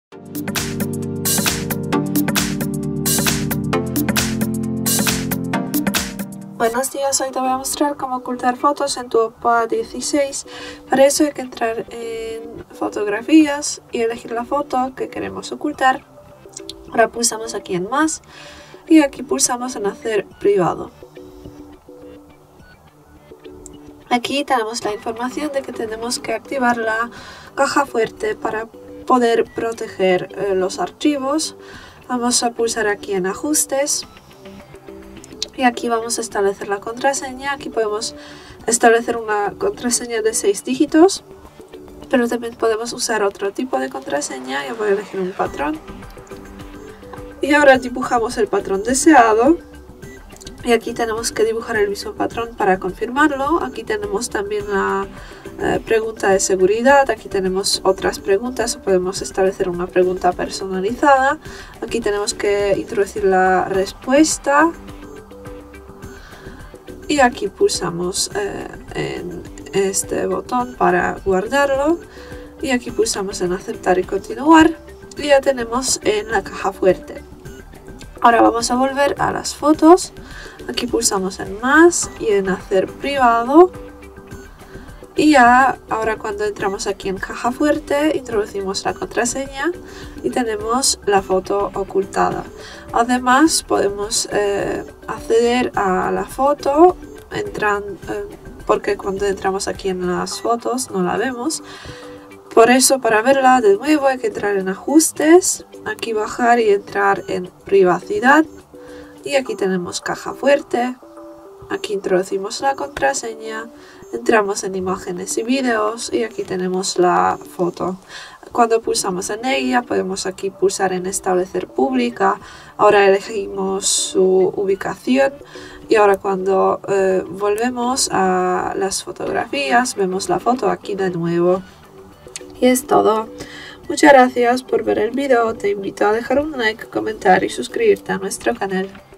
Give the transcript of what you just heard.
Buenos días, hoy te voy a mostrar cómo ocultar fotos en tu OPA 16. Para eso hay que entrar en fotografías y elegir la foto que queremos ocultar. Ahora pulsamos aquí en más y aquí pulsamos en hacer privado. Aquí tenemos la información de que tenemos que activar la caja fuerte para poder proteger los archivos. Vamos a pulsar aquí en ajustes. Y aquí vamos a establecer la contraseña. Aquí podemos establecer una contraseña de 6 dígitos, pero también podemos usar otro tipo de contraseña. Yo voy a elegir un patrón. Y ahora dibujamos el patrón deseado. Y aquí tenemos que dibujar el mismo patrón para confirmarlo. Aquí tenemos también la pregunta de seguridad. Aquí tenemos otras preguntas. Podemos establecer una pregunta personalizada. Aquí tenemos que introducir la respuesta. Y aquí pulsamos en este botón para guardarlo. Y aquí pulsamos en aceptar y continuar. Y ya tenemos en la caja fuerte. Ahora vamos a volver a las fotos. Aquí pulsamos en más y en hacer privado. Y ya ahora cuando entramos aquí en caja fuerte introducimos la contraseña y tenemos la foto ocultada. Además podemos acceder a la foto porque cuando entramos aquí en las fotos no la vemos. Por eso para verla de nuevo hay que entrar en ajustes, aquí bajar y entrar en privacidad. Y aquí tenemos caja fuerte, aquí introducimos la contraseña, entramos en imágenes y vídeos y aquí tenemos la foto. Cuando pulsamos en ella podemos aquí pulsar en establecer pública, ahora elegimos su ubicación y ahora cuando volvemos a las fotografías vemos la foto aquí de nuevo. Y es todo. Muchas gracias por ver el video, te invito a dejar un like, comentar y suscribirte a nuestro canal.